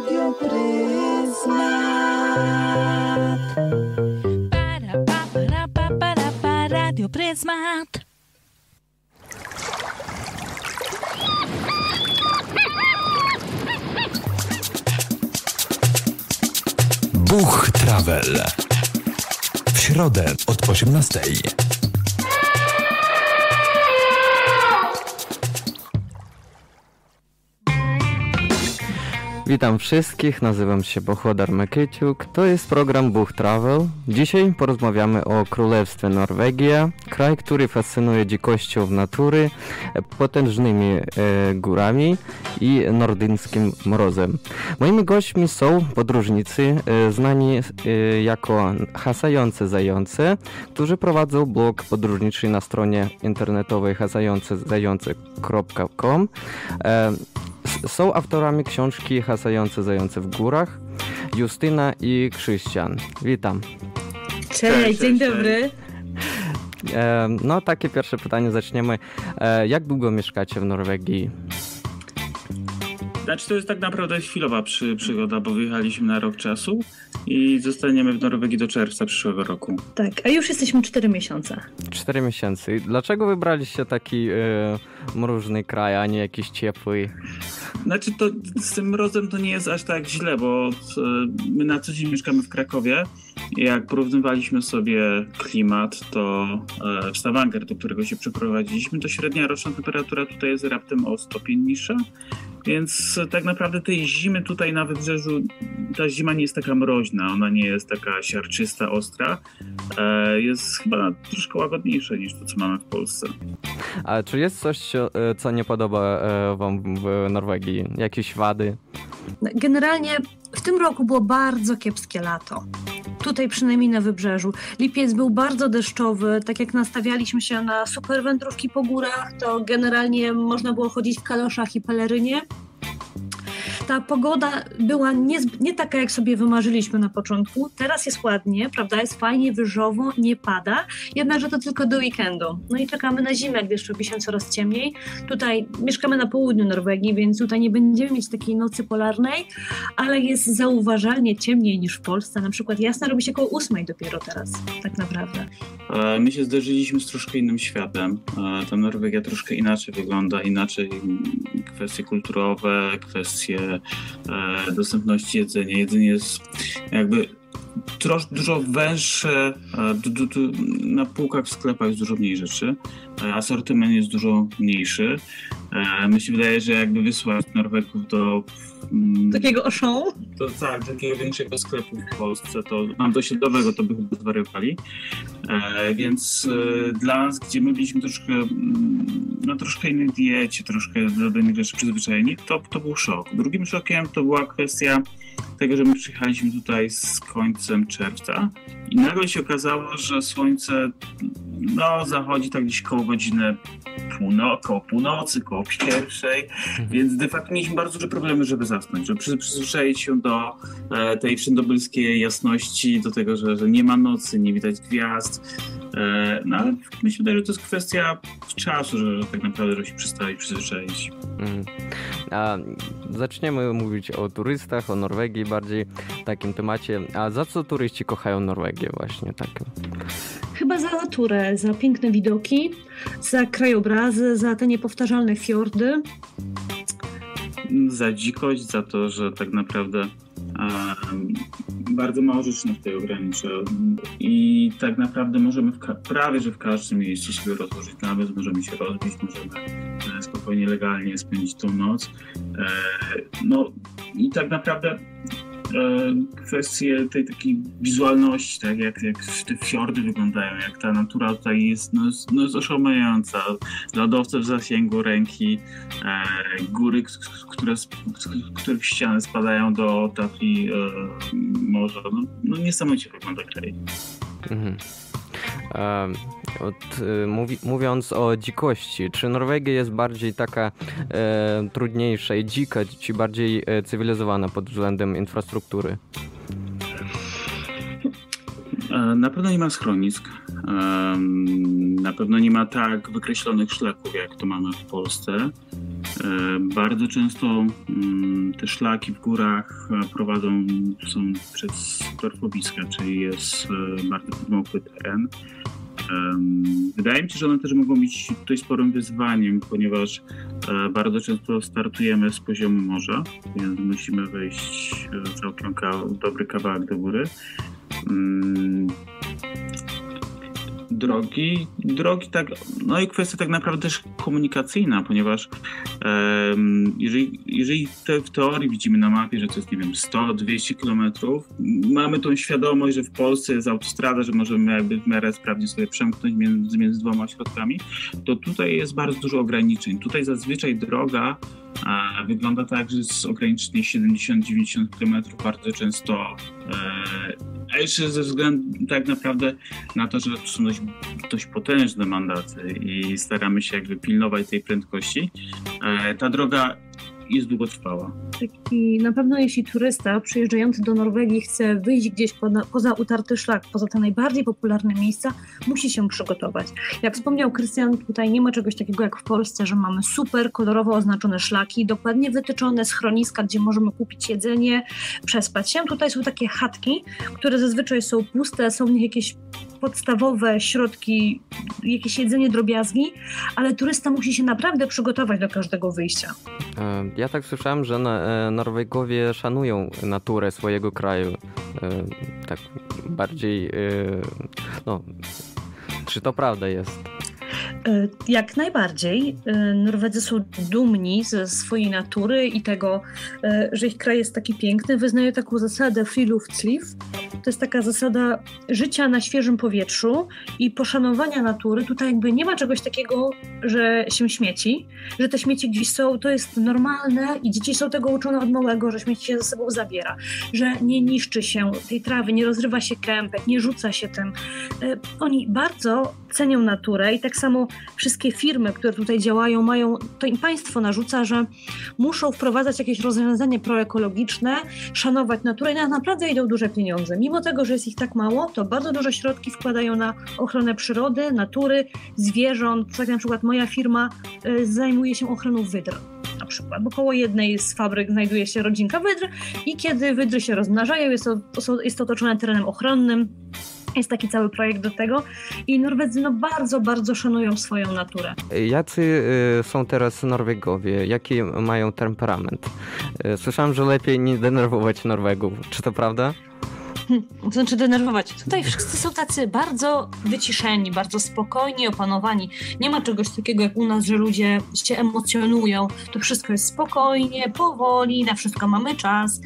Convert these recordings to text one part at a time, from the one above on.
Radio Pryzmat. Radio Pryzmat. Buch Travel. W środę od 18:00. Witam wszystkich, nazywam się Bohłodar Mekyciuk. To jest program Buch Travel. Dzisiaj porozmawiamy o Królestwie Norwegia, kraj, który fascynuje dzikością natury, potężnymi górami i nordyckim mrozem. Moimi gośćmi są podróżnicy znani jako Hasające Zające, którzy prowadzą blog podróżniczy na stronie internetowej hasającezające.com. Są autorami książki Hasające Zające w górach, Justyna i Krzysztian. Witam. Cześć, dzień dobry. No, takie pierwsze pytanie zaczniemy. Jak długo mieszkacie w Norwegii? Znaczy to jest tak naprawdę chwilowa przygoda, bo wyjechaliśmy na rok czasu i zostaniemy w Norwegii do czerwca przyszłego roku. Tak, a już jesteśmy 4 miesiące. 4 miesiące. Dlaczego wybraliście taki mroźny kraj, a nie jakiś ciepły? Znaczy to z tym mrozem to nie jest aż tak źle, bo my na co dzień mieszkamy w Krakowie. Jak porównywaliśmy sobie klimat, to w Stavanger, do którego się przeprowadziliśmy, to średnia roczna temperatura tutaj jest raptem o stopień niższa. Więc tak naprawdę tej zimy tutaj na wybrzeżu, ta zima nie jest taka mroźna, ona nie jest taka siarczysta, ostra. Jest chyba troszkę łagodniejsza niż to, co mamy w Polsce. A czy jest coś, co nie podoba wam w Norwegii? Jakieś wady? Generalnie w tym roku było bardzo kiepskie lato. Tutaj przynajmniej na wybrzeżu. Lipiec był bardzo deszczowy, tak jak nastawialiśmy się na super wędrówki po górach, to generalnie można było chodzić w kaloszach i pelerynie. Ta pogoda była nie taka, jak sobie wymarzyliśmy na początku. Teraz jest ładnie, prawda? Jest fajnie, wyżowo, nie pada. Jednakże to tylko do weekendu. No i czekamy na zimę, gdyż robi się coraz ciemniej. Tutaj mieszkamy na południu Norwegii, więc tutaj nie będziemy mieć takiej nocy polarnej, ale jest zauważalnie ciemniej niż w Polsce. Na przykład jasno robi się około 8 dopiero teraz, tak naprawdę. My się zderzyliśmy z troszkę innym światem. Ta Norwegia troszkę inaczej wygląda, inaczej kwestie kulturowe, kwestie dostępności jedzenia. Jedzenie jest jakby dużo węższe, na półkach w sklepach jest dużo mniej rzeczy, asortyment jest dużo mniejszy. Mi się wydaje, że jakby wysłać Norwegów do takiego Auchan? To tak, takiego większego sklepu w Polsce, to mam dosiędowego, to by chyba zwariowali. Więc dla nas, gdzie my byliśmy troszkę na troszkę innej diecie, troszkę do innych rzeczy przyzwyczajeni, to był szok. Drugim szokiem to była kwestia tego, że my przyjechaliśmy tutaj z końcem czerwca i nagle się okazało, że słońce zachodzi tak gdzieś koło godziny koło północy, koło pierwszej, więc de facto mieliśmy bardzo duże problemy, żeby zasnąć, żeby przyzwyczaić się do tej wszędobylskiej jasności, do tego, że nie ma nocy, nie widać gwiazd. No ale myślę, że to jest kwestia czasu, że tak naprawdę że się przestali przyzwyczaić. A zaczniemy mówić o turystach, o Norwegii bardziej w takim temacie. A za co turyści kochają Norwegię właśnie tak? Chyba za naturę, za piękne widoki, za krajobrazy, za te niepowtarzalne fiordy. Za dzikość, za to, że tak naprawdę bardzo mało rzeczy nas tutaj ogranicza i tak naprawdę możemy prawie że w każdym miejscu sobie rozłożyć namysł, możemy się rozbić, możemy spokojnie, legalnie spędzić tą noc. No i tak naprawdę kwestie tej takiej wizualności, tak jak te fiordy wyglądają, jak ta natura tutaj jest, jest oszałamiająca. Lodowce w zasięgu ręki, góry, których ściany spadają do tafli morza. Niesamowicie wygląda kraj. Mhm. Mówiąc o dzikości, czy Norwegia jest bardziej taka trudniejsza i dzika, czy bardziej cywilizowana pod względem infrastruktury? Na pewno nie ma schronisk. Na pewno nie ma tak wykreślonych szlaków, jak to mamy w Polsce. Bardzo często te szlaki w górach są przez torfowiska, czyli jest bardzo podmokły teren. Wydaje mi się, że one też mogą być tutaj sporym wyzwaniem, ponieważ bardzo często startujemy z poziomu morza, więc musimy wejść całkiem dobry kawałek do góry. Drogi tak, no i kwestia tak naprawdę też komunikacyjna, ponieważ jeżeli w teorii widzimy na mapie, że to jest, nie wiem, 100-200 kilometrów, mamy tą świadomość, że w Polsce jest autostrada, że możemy jakby w miarę sprawnie sobie przemknąć między dwoma ośrodkami, to tutaj jest bardzo dużo ograniczeń. Tutaj zazwyczaj droga wygląda tak, że jest ograniczenie 70-90 km bardzo często, a jeszcze ze względu tak naprawdę na to, że to są dość potężne mandaty i staramy się jakby pilnować tej prędkości, ta droga jest długotrwała. I na pewno jeśli turysta przyjeżdżający do Norwegii chce wyjść gdzieś poza utarty szlak, poza te najbardziej popularne miejsca, musi się przygotować. Jak wspomniał Krystian, tutaj nie ma czegoś takiego jak w Polsce, że mamy super kolorowo oznaczone szlaki, dokładnie wytyczone schroniska, gdzie możemy kupić jedzenie, przespać się. Tutaj są takie chatki, które zazwyczaj są puste, są w nich jakieś podstawowe środki, jakieś jedzenie, drobiazgi, ale turysta musi się naprawdę przygotować do każdego wyjścia. Ja tak słyszałem, że Norwegowie szanują naturę swojego kraju. Tak bardziej, no, czy to prawda jest? Jak najbardziej. Norwedzy są dumni ze swojej natury i tego, że ich kraj jest taki piękny. Wyznają taką zasadę friluftsliv. To jest taka zasada życia na świeżym powietrzu i poszanowania natury. Tutaj jakby nie ma czegoś takiego, że się śmieci, że te śmieci gdzieś są, to jest normalne i dzieci są tego uczone od małego, że śmieci się ze sobą zabiera, że nie niszczy się tej trawy, nie rozrywa się kępek, nie rzuca się tym. Oni bardzo cenią naturę i tak samo wszystkie firmy, które tutaj działają, to im państwo narzuca, że muszą wprowadzać jakieś rozwiązania proekologiczne, szanować naturę i naprawdę idą duże pieniądze. Mimo tego, że jest ich tak mało, to bardzo duże środki wkładają na ochronę przyrody, natury, zwierząt. Tak na przykład moja firma zajmuje się ochroną wydr. Na przykład, bo koło jednej z fabryk znajduje się rodzinka wydr i kiedy wydry się rozmnażają, jest to otoczone terenem ochronnym. Jest taki cały projekt do tego i Norwedzy bardzo, bardzo szanują swoją naturę. Jacy są teraz Norwegowie? Jaki mają temperament? Słyszałem, że lepiej nie denerwować Norwegów. Czy to prawda? To znaczy denerwować. Tutaj wszyscy są tacy bardzo wyciszeni, bardzo spokojni, opanowani. Nie ma czegoś takiego jak u nas, że ludzie się emocjonują. To wszystko jest spokojnie, powoli, na wszystko mamy czas.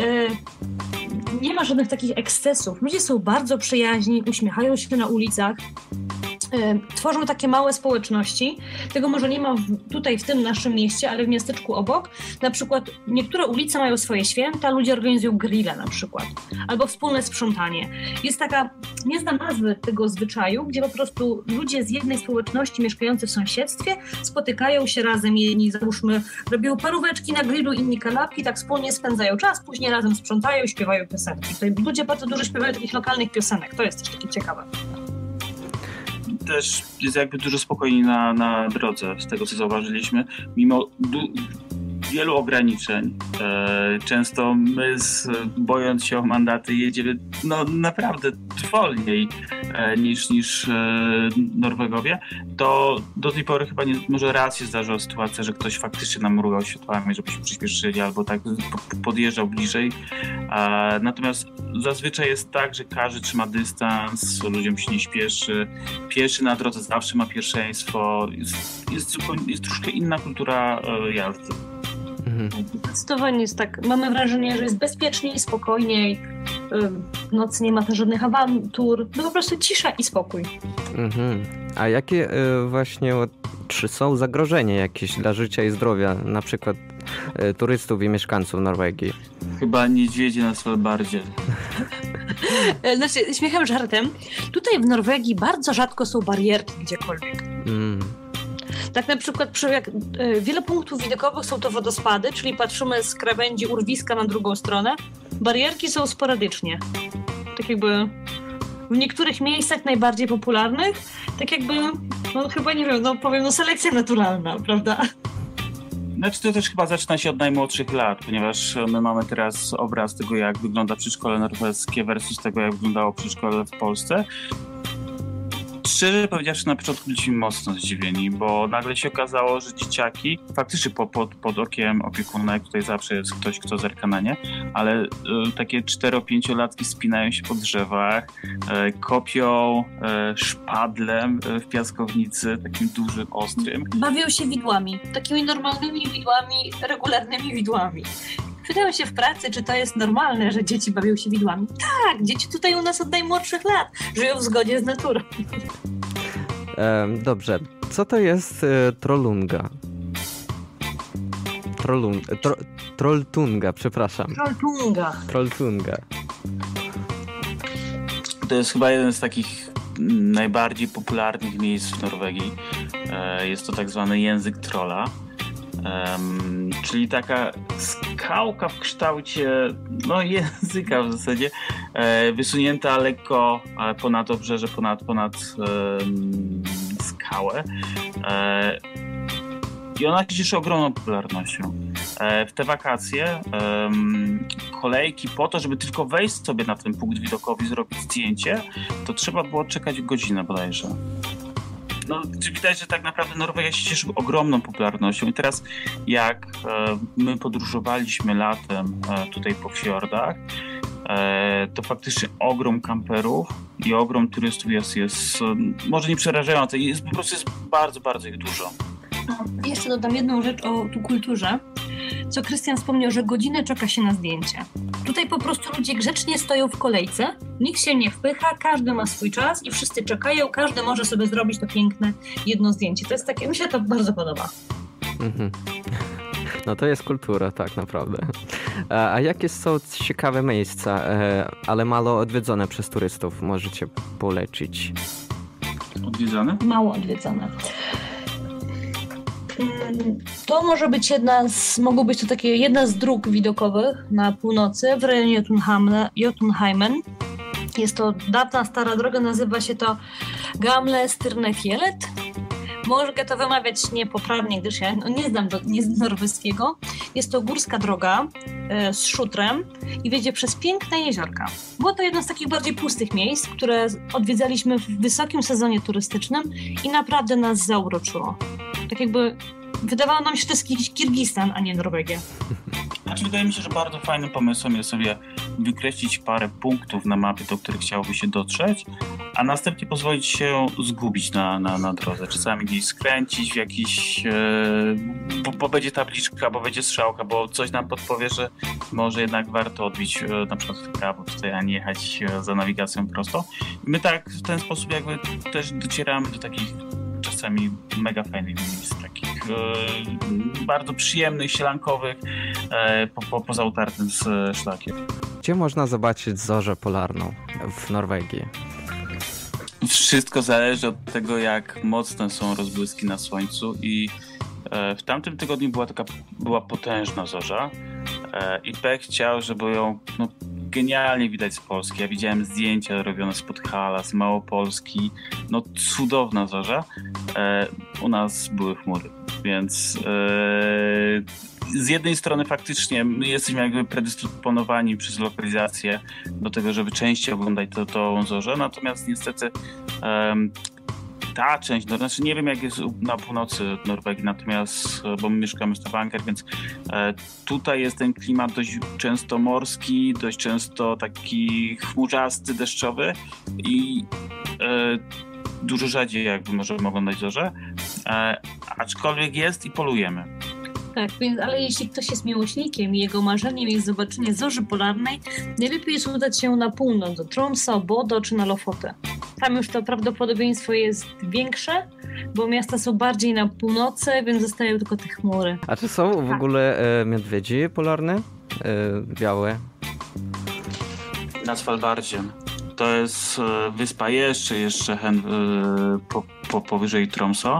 Nie ma żadnych takich ekscesów. Ludzie są bardzo przyjaźni, uśmiechają się na ulicach. Tworzą takie małe społeczności. Tego może nie ma tutaj w tym naszym mieście, ale w miasteczku obok. Na przykład niektóre ulice mają swoje święta, ludzie organizują grille na przykład. Albo wspólne sprzątanie. Jest taka, nie znam nazwy tego zwyczaju, gdzie po prostu ludzie z jednej społeczności mieszkający w sąsiedztwie spotykają się razem, jedni załóżmy robią paróweczki na grillu, inni kanapki, tak wspólnie spędzają czas, później razem sprzątają i śpiewają piosenki. Tutaj ludzie bardzo dużo śpiewają takich lokalnych piosenek. To jest też takie ciekawe. Też jest jakby dużo spokojniej na drodze, z tego co zauważyliśmy, mimo wielu ograniczeń. Często my, bojąc się o mandaty, jedziemy naprawdę wolniej niż Norwegowie. To do tej pory chyba może raz się zdarzyła sytuacja, że ktoś faktycznie nam mrugał światłami, żebyśmy przyspieszyli albo tak podjeżdżał bliżej. Natomiast zazwyczaj jest tak, że każdy trzyma dystans, ludziom się nie śpieszy. Pieszy na drodze zawsze ma pierwszeństwo. Jest troszkę inna kultura jazdy. Zdecydowanie jest tak. Mamy wrażenie, że jest bezpieczniej, spokojniej. W nocy nie ma też żadnych awantur. No po prostu cisza i spokój. A jakie właśnie, czy są zagrożenia jakieś dla życia i zdrowia, na przykład turystów i mieszkańców Norwegii? Chyba niedźwiedzie na Svalbardzie. Znaczy, śmiechem żartem, tutaj w Norwegii bardzo rzadko są barierki gdziekolwiek. Tak na przykład wiele punktów widokowych są to wodospady, czyli patrzymy z krawędzi urwiska na drugą stronę. Barierki są sporadycznie. Tak jakby w niektórych miejscach najbardziej popularnych, tak jakby, chyba nie wiem, powiem, selekcja naturalna, prawda? Znaczy to też chyba zaczyna się od najmłodszych lat, ponieważ my mamy teraz obraz tego, jak wygląda przedszkole norweskie versus tego, jak wyglądało przedszkole w Polsce. Szczerze powiedziawszy, na początku byliśmy mocno zdziwieni, bo nagle się okazało, że dzieciaki faktycznie pod okiem opiekunek, tutaj zawsze jest ktoś, kto zerka na nie, ale takie 4-5-latki spinają się po drzewach, kopią szpadlem w piaskownicy, takim dużym, ostrym. Bawią się widłami, takimi normalnymi widłami, regularnymi widłami. Pytałem się w pracy, czy to jest normalne, że dzieci bawią się widłami. Tak, dzieci tutaj u nas od najmłodszych lat żyją w zgodzie z naturą. Dobrze, co to jest trollunga? Trolltunga, przepraszam. Trolltunga. To jest chyba jeden z takich najbardziej popularnych miejsc w Norwegii. Jest to tak zwany język trolla. Czyli taka skałka w kształcie języka w zasadzie, wysunięta lekko ponad obrzeże, ponad skałę. I ona się cieszy ogromną popularnością. W te wakacje kolejki po to, żeby tylko wejść sobie na ten punkt widokowy i zrobić zdjęcie, to trzeba było czekać godzinę bodajże. No, widać, że tak naprawdę Norwegia się cieszy ogromną popularnością i teraz jak my podróżowaliśmy latem tutaj po fiordach, to faktycznie ogrom kamperów i ogrom turystów jest może nie przerażający, po prostu jest bardzo, bardzo ich dużo. Jeszcze dodam jedną rzecz o tu kulturze, co Krystian wspomniał, że godzinę czeka się na zdjęcie. Tutaj po prostu ludzie grzecznie stoją w kolejce, nikt się nie wpycha, każdy ma swój czas i wszyscy czekają, każdy może sobie zrobić to piękne jedno zdjęcie. To jest takie, mi się to bardzo podoba. No to jest kultura, tak naprawdę. A jakie są ciekawe miejsca, ale mało odwiedzone przez turystów, możecie polecić? Odwiedzane? Mało odwiedzone. To może być mogą być to takie jedna z dróg widokowych na północy w rejonie Jotunheimen. Jest to dawna, stara droga, nazywa się to Gamle Styrnefjellet. Mogę to wymawiać niepoprawnie, gdyż ja nie znam norweskiego. Jest to górska droga z szutrem i wiedzie przez piękne jeziorka. Było to jedno z takich bardziej pustych miejsc, które odwiedzaliśmy w wysokim sezonie turystycznym i naprawdę nas zauroczyło. Tak jakby wydawało nam się, że to jest jakiś Kirgistan, a nie Norwegia. Znaczy, wydaje mi się, że bardzo fajnym pomysłem jest sobie wykreślić parę punktów na mapie, do których chciałoby się dotrzeć, a następnie pozwolić się zgubić na drodze. Czasami gdzieś skręcić w jakiś... bo będzie tabliczka, bo będzie strzałka, bo coś nam podpowie, że może jednak warto odbić na przykład w prawo tutaj, a nie jechać za nawigacją prosto. I my tak w ten sposób jakby też docieramy do takich czasami mega fajnych miejsc, takich bardzo przyjemnych, sielankowych, poza utartym z szlakiem. Gdzie można zobaczyć zorzę polarną w Norwegii? Wszystko zależy od tego, jak mocne są rozbłyski na słońcu i w tamtym tygodniu była potężna zorza i pech chciał, żeby ją genialnie widać z Polski. Ja widziałem zdjęcia robione z Podhala, z Małopolski. Cudowna zorza. U nas były chmury, więc z jednej strony faktycznie my jesteśmy jakby predysponowani przez lokalizację do tego, żeby częściej oglądać tą zorzę, natomiast niestety ta część, znaczy nie wiem jak jest na północy Norwegii, natomiast, bo my mieszkamy w Stavanger, więc tutaj jest ten klimat dość często morski, dość często taki chmurzasty, deszczowy i dużo rzadziej jakby możemy oglądać zorzę, aczkolwiek jest i polujemy. Tak, więc, ale jeśli ktoś jest miłośnikiem i jego marzeniem jest zobaczenie zorzy polarnej, najlepiej jest udać się na północ, do Tromsø, Bodo czy na Lofoten. Tam już to prawdopodobieństwo jest większe, bo miasta są bardziej na północy, więc zostają tylko te chmury. A czy są w ogóle niedźwiedzi polarne? Białe? Na Svalbardzie. To jest wyspa jeszcze powyżej Tromsø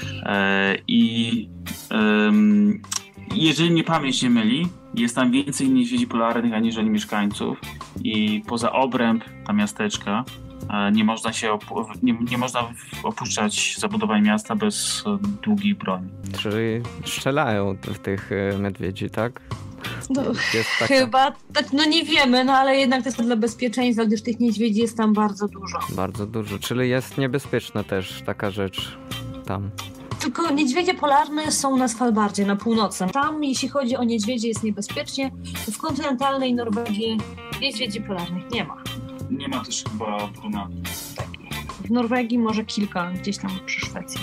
i jeżeli mnie pamięć nie myli, jest tam więcej niedźwiedzi polarnych aniżeli mieszkańców i poza obręb ta miasteczka nie można opuszczać zabudowań miasta bez długich broni. Czyli strzelają w tych niedźwiedzi, tak? No, chyba, tak, no nie wiemy, no ale jednak to jest dla bezpieczeństwa, gdyż tych niedźwiedzi jest tam bardzo dużo. Bardzo dużo, czyli jest niebezpieczna też taka rzecz tam. Tylko niedźwiedzie polarne są na Svalbardzie, na północy. Tam, jeśli chodzi o niedźwiedzie, jest niebezpiecznie. W kontynentalnej Norwegii niedźwiedzi polarnych nie ma. Nie ma też chyba brunatów. W Norwegii może kilka, gdzieś tam przy Szwecji.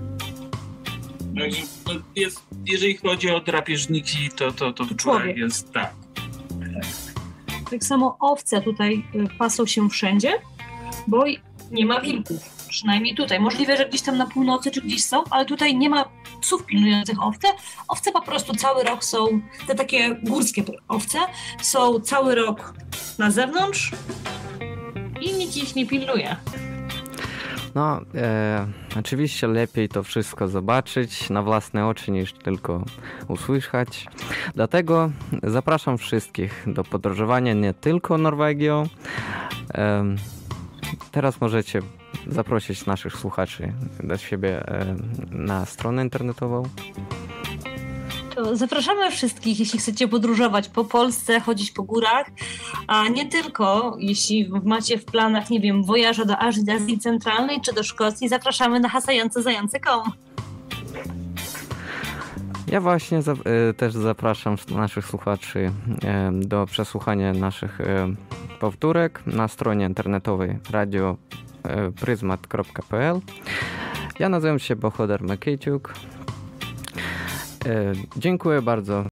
Jeżeli chodzi o drapieżniki, to człowiek jest tak. Tak samo owce tutaj pasą się wszędzie, bo nie ma wilków. Przynajmniej tutaj. Możliwe, że gdzieś tam na północy czy gdzieś są, ale tutaj nie ma psów pilnujących owce. Owce po prostu cały rok są, te takie górskie owce, są cały rok na zewnątrz i nikt ich nie pilnuje. No, oczywiście lepiej to wszystko zobaczyć na własne oczy niż tylko usłyszeć. Dlatego zapraszam wszystkich do podróżowania nie tylko Norwegią. Teraz możecie zaprosić naszych słuchaczy do siebie na stronę internetową. To zapraszamy wszystkich, jeśli chcecie podróżować po Polsce, chodzić po górach, a nie tylko, jeśli macie w planach, nie wiem, wojaża do Azji Centralnej czy do Szkocji, zapraszamy na hasającezające.com. Ja właśnie też zapraszam naszych słuchaczy do przesłuchania naszych powtórek na stronie internetowej radiopryzmat.pl. Ja nazywam się Bohudar Mekyciuk. Dziękuję bardzo